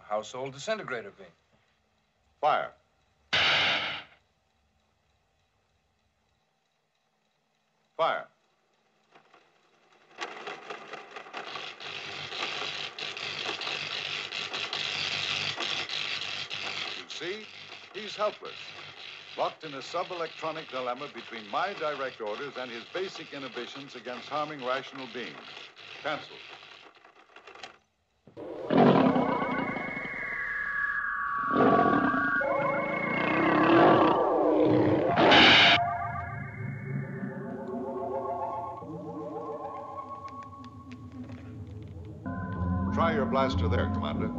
household disintegrator beam. Fire. Fire. You see, he's helpless, locked in a sub-electronic dilemma between my direct orders and his basic inhibitions against harming rational beings. Cancelled. Try your blaster there, Commander.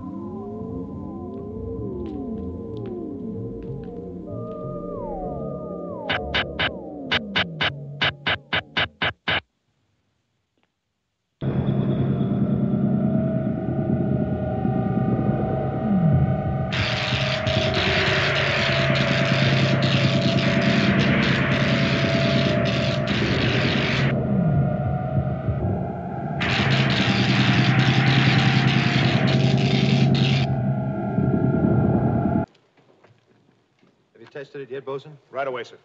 Tested it yet, Bosun? Right away, sir.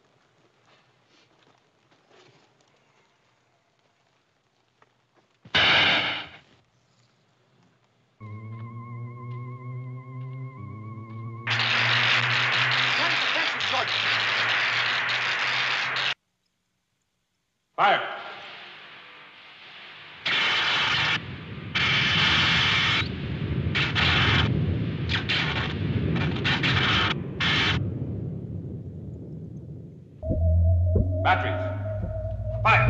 Fire! Batteries. Fire!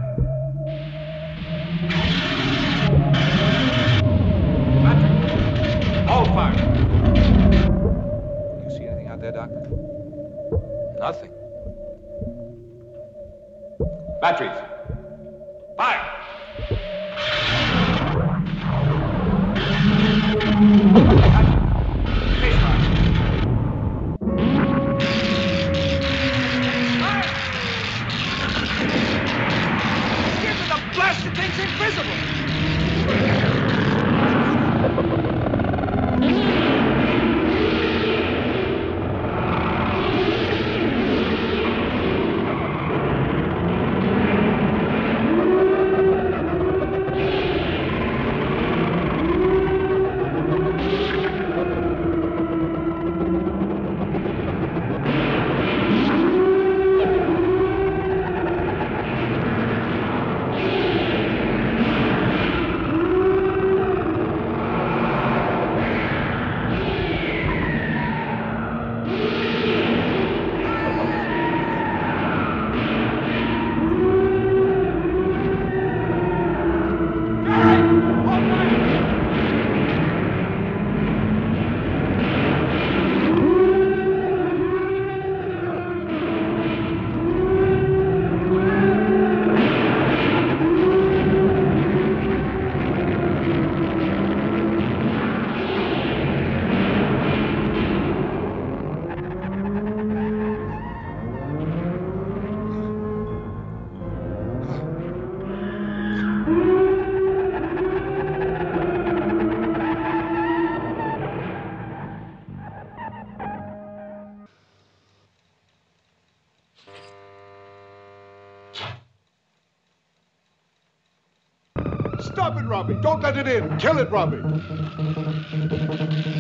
Batteries. All fire. You see anything out there, Doc? Nothing. Batteries. Fire! Face fire. Blast! The thing's invisible! Stop it, Robbie. Don't let it in. Kill it, Robbie.